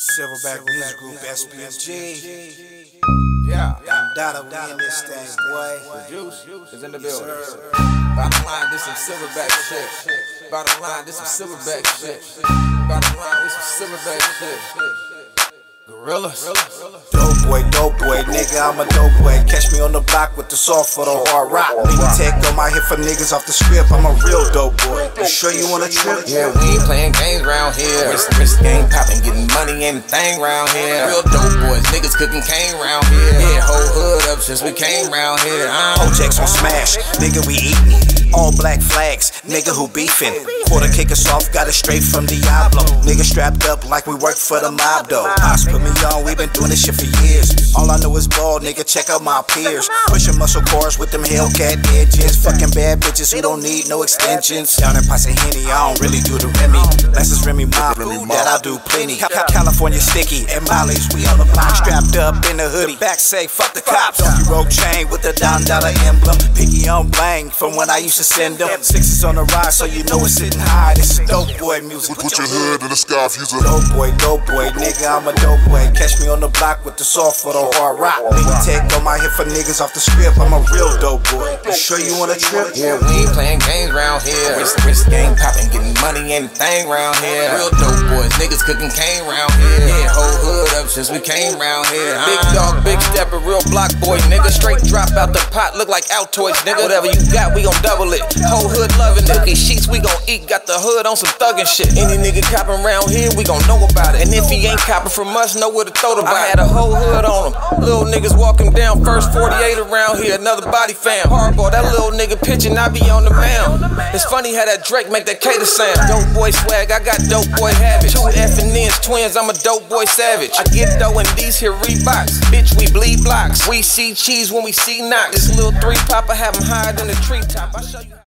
Silverback Music Group, SPG. Yeah, Dada, we in this thing, boy. The juice is in the building. Bottom line, this some Silverback shit. Bottom line, this some Silverback shit. Bottom line, this some Silverback shit. Gorillas. Dope boy, nigga, I'm a dope boy. Catch me on the block with the soft for the hard rock. Nigga, take on my hit for niggas off the script. I'm a real dope boy. You sure you wanna trip? Yeah, we ain't playing games round here. Wrist game popping, getting money ain't a thing round here. Real dope boys, niggas cooking cane round here. Yeah, whole hood up since we came round here. Projects on smash, nigga, we eatin'. All black flags, nigga who beefin'. Quarter cake us off, got it straight from Diablo. Nigga strapped up like we work for the mob though. Ops put me on, we been doing this shit for years. All I know is ball, nigga, check out my peers. Pushing muscle cars with them Hellcat edges. Fucking bad bitches who don't need no extensions. Down in Posse Henny, I don't really do the Remy. That's just Remy Mob, that I do plenty. California sticky, and Molly's, we on the block. Strapped up in the hoodie, back say, fuck the cops. Donkey rope chain with the $1 emblem. Picky on blang from when I used to send them. Sixes on the rise, so you know it's sitting high. This is dope boy music. Put your hood in the sky, fuse it. Dope boy, nigga, I'm a dope boy. Catch me on the block with the soft for the hard rock. Nigga, take on my hit for niggas off the script. I'm a real dope boy. You sure you wanna trip? Yeah, we ain't playing games round here. Wrist game popping, getting money ain't a thing round here. Real dope boys, niggas cooking cane round here. Yeah, whole hood up since we came round here. Big dog, big stepper, real block boy, nigga. Straight drop out the pot, look like Altoids, nigga. Whatever you got, we gon' double it. Whole hood loving it. Cookie sheets, we gon' eat. Got the hood on some thuggin' shit. Any nigga copping round here, we gon' know about it. And if he ain't copping from us, know where to throw the body. I had a whole hood on him. Little niggas walking down, first 48 around here, another body fam. Hardball, that little nigga pitching, I be on the mound. It's funny how that Drake make that cater sound. Dope boy swag, I got dope boy habits. 2 F&N's twins, I'm a dope boy savage. I get dough in these here Reeboks. Bitch, we bleed blocks. We see cheese when we see knocks. This little 3 pop, I have him higher than the treetop. I show you.